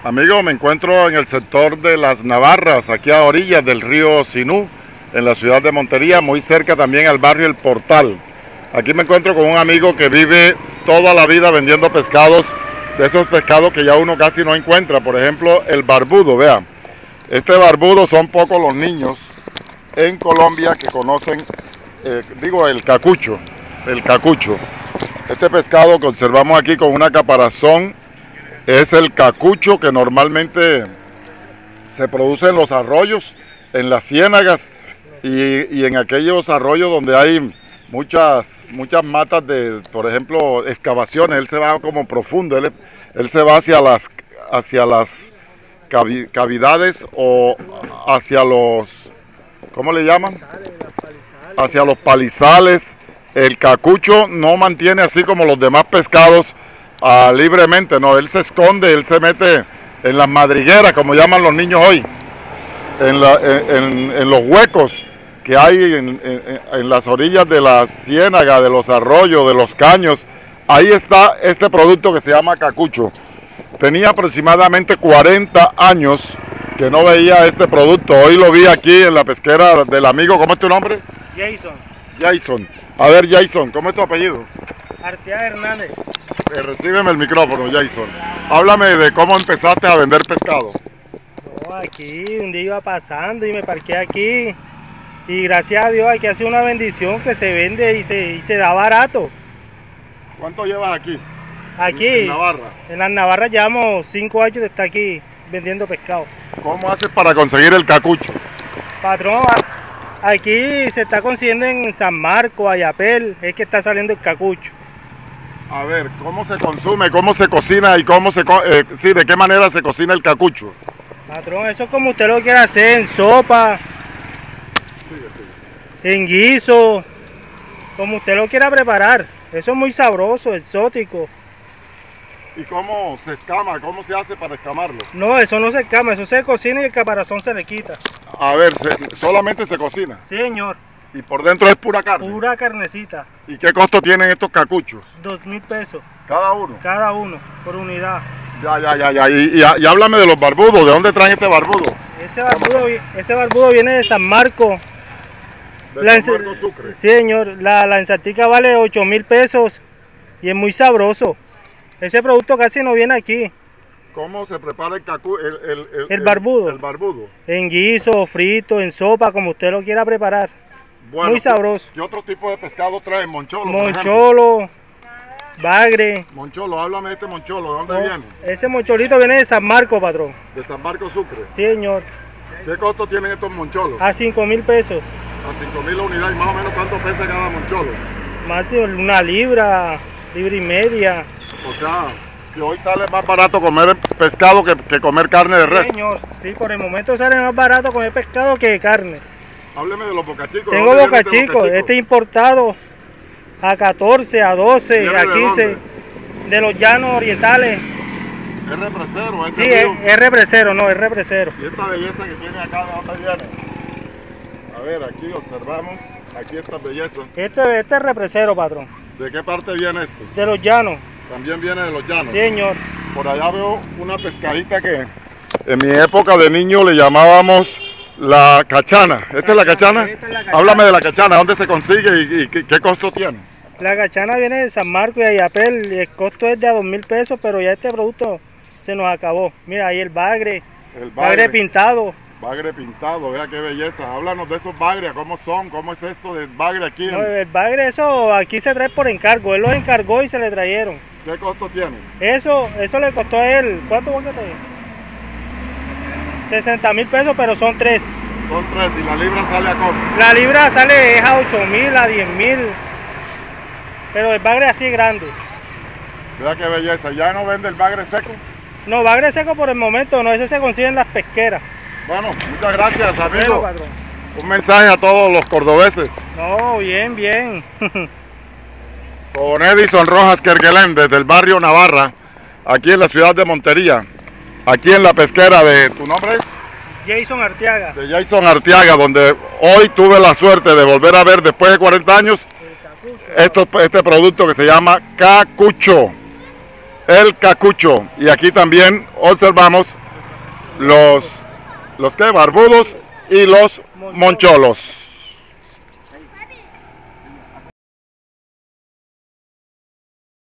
Amigo, me encuentro en el sector de Las Navarras, aquí a orillas del río Sinú, en la ciudad de Montería, muy cerca también al barrio El Portal. Aquí me encuentro con un amigo que vive toda la vida vendiendo pescados, de esos pescados que ya uno casi no encuentra. Por ejemplo, el barbudo, vea. Este barbudo son pocos los niños en Colombia que conocen, el cacucho, el cacucho. Este pescado que observamos aquí con una caparazón es el cacucho, que normalmente se produce en los arroyos, en las ciénagas y en aquellos arroyos donde hay muchas matas de, por ejemplo, excavaciones. Él se va como profundo, él se va hacia las cavidades o hacia los, ¿cómo le llaman? Hacia los palizales. El cacucho no mantiene así como los demás pescados libremente, no, él se esconde, él se mete en las madrigueras, como llaman los niños hoy, en los huecos que hay en las orillas de la ciénaga, de los arroyos, de los caños. Ahí está este producto que se llama cacucho. Tenía aproximadamente 40 años que no veía este producto. Hoy lo vi aquí en la pesquera del amigo. ¿Cómo es tu nombre? Jason. Jason. A ver, Jason, ¿cómo es tu apellido? Arteaga Hernández. Recíbeme el micrófono, Jason. Háblame de cómo empezaste a vender pescado. No, aquí, un día iba pasando y me parqué aquí. Y gracias a Dios, aquí ha sido una bendición que se vende y se da barato. ¿Cuánto llevas aquí? Aquí, en Navarra. En las Navarras llevamos 5 años de estar aquí vendiendo pescado. ¿Cómo haces para conseguir el cacucho? Patrón, aquí se está consiguiendo en San Marcos, Ayapel, es que está saliendo el cacucho. A ver, ¿cómo se consume, cómo se cocina y de qué manera se cocina el cacucho? Patrón, eso es como usted lo quiera hacer, en sopa, en guiso, como usted lo quiera preparar. Eso es muy sabroso, exótico. ¿Y cómo se escama? ¿Cómo se hace para escamarlo? No, eso no se escama, eso se cocina y el caparazón se le quita. A ver, solamente se cocina. Sí, señor. ¿Y por dentro es pura carne? Pura carnecita. ¿Y qué costo tienen estos cacuchos? 2.000 pesos. ¿Cada uno? Cada uno, por unidad. Ya. Y háblame de los barbudos. ¿De dónde traen este barbudo? Ese barbudo viene de San Marcos. ¿De San Marcos Sucre? Sí, señor. La ensatica vale 8.000 pesos y es muy sabroso. Ese producto casi no viene aquí. ¿Cómo se prepara el barbudo? El barbudo. En guiso, frito, en sopa, como usted lo quiera preparar. Bueno, muy sabroso. ¿Qué otro tipo de pescado trae? Moncholo. Moncholo, bagre. Moncholo, háblame de este moncholo. ¿De dónde viene? Ese moncholito viene de San Marcos, patrón. ¿De San Marcos Sucre? Sí, señor. ¿Qué costo tienen estos moncholos? A 5.000 pesos. A 5.000 la unidad. ¿Y más o menos cuánto pesa cada moncholo? Más de una libra y media. O sea, que hoy sale más barato comer pescado que comer carne de res. Sí, señor. Sí, por el momento sale más barato comer pescado que carne. Hábleme de los bocachicos. Tengo bocachicos. Este importado a 14, a 12, a 15. De los llanos orientales. ¿Es represero? Sí, es represero, no, es represero. ¿Y esta belleza que tiene acá, de dónde viene? A ver, aquí observamos, aquí estas bellezas. Este es represero, patrón. ¿De qué parte viene esto? De los llanos. También viene de los llanos. Sí, señor. Por allá veo una pescadita que en mi época de niño le llamábamos la cachana. ¿Esta es la cachana? Esta es la cachana. Háblame de la cachana, ¿dónde se consigue y qué costo tiene? La cachana viene de San Marcos y Ayapel y el costo es de a 2.000 pesos, pero ya este producto se nos acabó. Mira, ahí el bagre pintado. Bagre pintado, vea qué belleza. Háblanos de esos bagres, ¿cómo son? ¿Cómo es esto del bagre aquí? No, el bagre, eso aquí se trae por encargo. Él los encargó y se le trajeron. ¿Qué costo tiene? Eso le costó a él. ¿Cuánto vos que te 60.000 pesos, pero son 3. Son 3 y la libra sale a cómo? La libra sale a 8.000, a 10.000. Pero el bagre así grande. Vea qué belleza. ¿Ya no vende el bagre seco? No, bagre seco por el momento no. Ese se consigue en las pesqueras. Bueno, muchas gracias, amigo. Bueno, patrón. Un mensaje a todos los cordobeses. No, bien. Con Edison Rojas Kerguelén, desde el barrio Navarra, aquí en la ciudad de Montería, aquí en la pesquera de, ¿tu nombre es? Jason Arteaga. De Jason Arteaga, donde hoy tuve la suerte de volver a ver después de 40 años este producto que se llama cacucho. el cacucho. Y aquí también observamos los que barbudos y los moncholos.